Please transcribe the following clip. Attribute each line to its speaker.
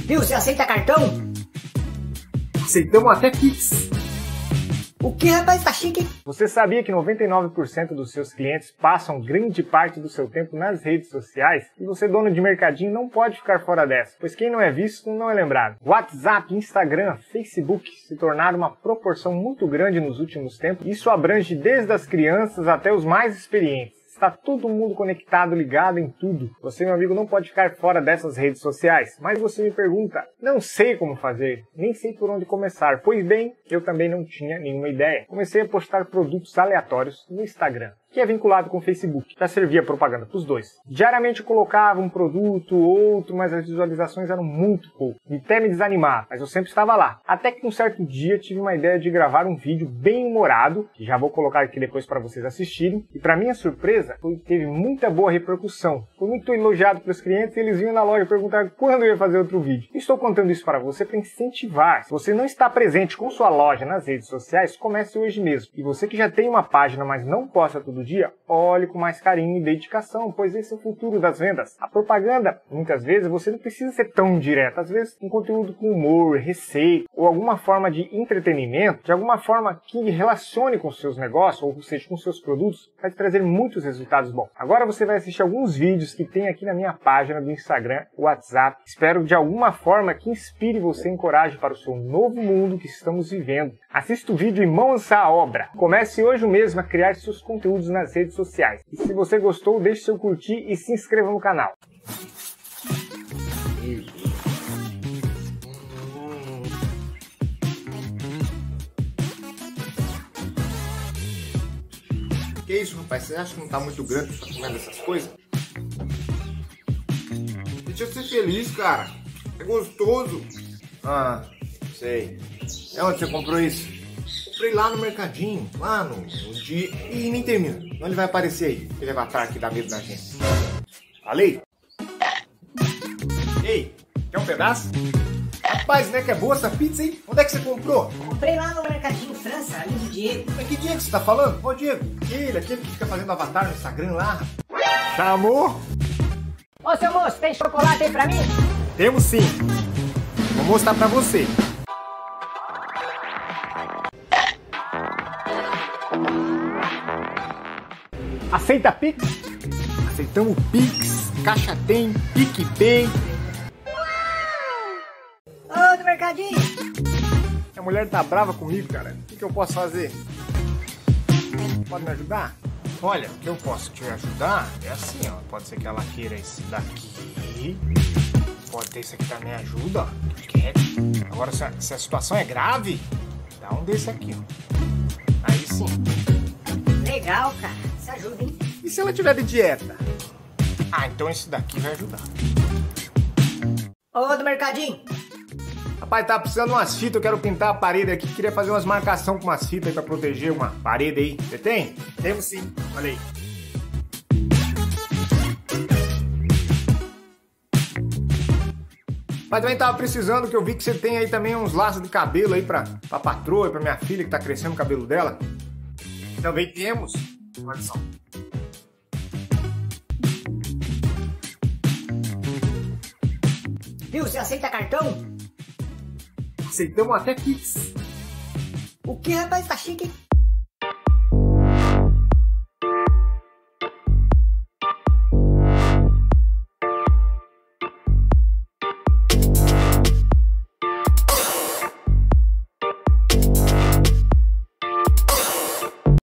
Speaker 1: Viu, você aceita cartão?
Speaker 2: Aceitamos até Pix.
Speaker 1: O que, rapaz, tá chique?
Speaker 3: Você sabia que 99% dos seus clientes passam grande parte do seu tempo nas redes sociais? E você, dono de mercadinho, não pode ficar fora dessa, pois quem não é visto não é lembrado. WhatsApp, Instagram, Facebook se tornaram uma proporção muito grande nos últimos tempos. Isso abrange desde as crianças até os mais experientes. Está todo mundo conectado, ligado em tudo. Você, meu amigo, não pode ficar fora dessas redes sociais. Mas você me pergunta, não sei como fazer, nem sei por onde começar. Pois bem, eu também não tinha nenhuma ideia. Comecei a postar produtos aleatórios no Instagram, que é vinculado com o Facebook, para servir a propaganda para os dois. Diariamente eu colocava um produto, outro, mas as visualizações eram muito poucas. E até me desanimava, mas eu sempre estava lá. Até que um certo dia tive uma ideia de gravar um vídeo bem humorado, que já vou colocar aqui depois para vocês assistirem. E para minha surpresa, teve muita boa repercussão. Fui muito elogiado pelos clientes e eles vinham na loja perguntar quando eu ia fazer outro vídeo. Estou contando isso para você para incentivar. Se você não está presente com sua loja nas redes sociais, comece hoje mesmo. E você que já tem uma página, mas não posta todo dia, olhe com mais carinho e dedicação, pois esse é o futuro das vendas. A propaganda, muitas vezes, você não precisa ser tão direto. Às vezes, um conteúdo com humor, receita, ou alguma forma de entretenimento, de alguma forma que relacione com os seus negócios, ou seja, com os seus produtos, vai te trazer muitos resultados bons. Agora você vai assistir alguns vídeos que tem aqui na minha página do Instagram, WhatsApp. Espero de alguma forma que inspire você e encoraje para o seu novo mundo que estamos vivendo. Assista o vídeo e mãos à obra. Comece hoje mesmo a criar seus conteúdos nas redes sociais. E se você gostou, deixe seu curtir e se inscreva no canal.
Speaker 2: Que isso, rapaz? Você acha que não tá muito grande pra comendo essas coisas? Deixa eu ser feliz, cara. É gostoso. Ah, sei. É onde você comprou isso? Comprei lá no mercadinho, lá no dia. E nem termina. Não ele vai aparecer aí. Ele vai estar aqui, dá medo da gente. Falei? Ei, quer um pedaço? Rapaz, né que é boa essa pizza, hein? Onde é que você comprou?
Speaker 1: Comprei lá no Mercadinho França, ali do Diego.
Speaker 2: Mas que Diego que você tá falando? Ô Diego, aquele que fica fazendo avatar no Instagram lá. Chamou?
Speaker 1: Ô, seu moço, tem chocolate aí pra mim?
Speaker 2: Temos sim. Vou mostrar pra você.
Speaker 3: Aceita Pix?
Speaker 2: Aceitamos Pix, Caixa Tem, PicPay.
Speaker 1: Ô, do Mercadinho.
Speaker 2: A mulher tá brava comigo, cara. O que eu posso fazer? Pode me ajudar? Olha, o que eu posso te ajudar é assim, ó. Pode ser que ela queira esse daqui. Pode ter esse aqui também ajuda, ó. Quer. Agora, se a situação é grave, dá um desse aqui, ó. Aí sim.
Speaker 1: Legal, cara. Isso ajuda, hein?
Speaker 2: E se ela tiver de dieta? Ah, então esse daqui vai ajudar.
Speaker 1: Ô, do Mercadinho.
Speaker 2: Rapaz, tá precisando de umas fitas, eu quero pintar a parede aqui. Queria fazer umas marcações com umas fitas aí pra proteger uma parede aí. Você tem? Temos sim. Olha aí. Mas também tava precisando, que eu vi que você tem aí também uns laços de cabelo aí pra patroa e pra minha filha que tá crescendo o cabelo dela. Também temos. Olha só.
Speaker 1: Viu, você aceita cartão?
Speaker 2: Aceitamos até Pix.
Speaker 1: O que, rapaz, tá chique?